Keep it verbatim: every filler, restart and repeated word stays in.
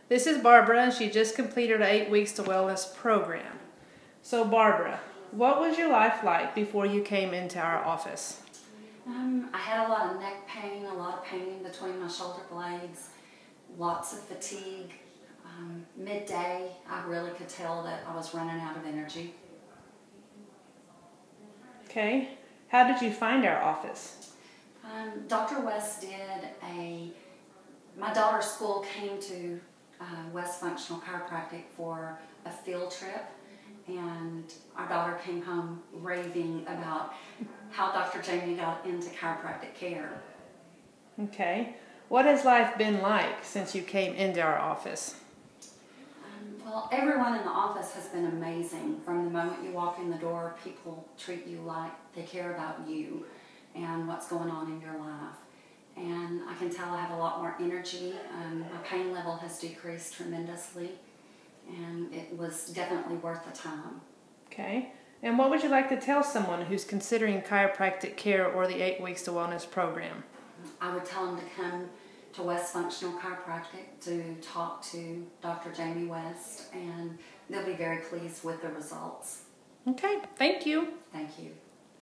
This is Barbara, and she just completed an eight weeks to wellness program. So Barbara, what was your life like before you came into our office? Um, I had a lot of neck pain, a lot of pain between my shoulder blades, lots of fatigue. Um, midday, I really could tell that I was running out of energy. Okay. How did you find our office? Um, Doctor West did a, my daughter's school came to uh, West Functional Chiropractic for a field trip, and our daughter came home raving about how Doctor Jamie got into chiropractic care. Okay. What has life been like since you came into our office? Um, well, everyone in the office has been amazing. From the moment you walk in the door, people treat you like they care about you and what's going on in your life. And I can tell I have a lot more energy. Um, my pain level has decreased tremendously, and it was definitely worth the time. Okay. And what would you like to tell someone who's considering chiropractic care or the eight weeks to wellness program? I would tell them to come to West Functional Chiropractic to talk to Doctor Jamie West, and they'll be very pleased with the results. Okay. Thank you. Thank you.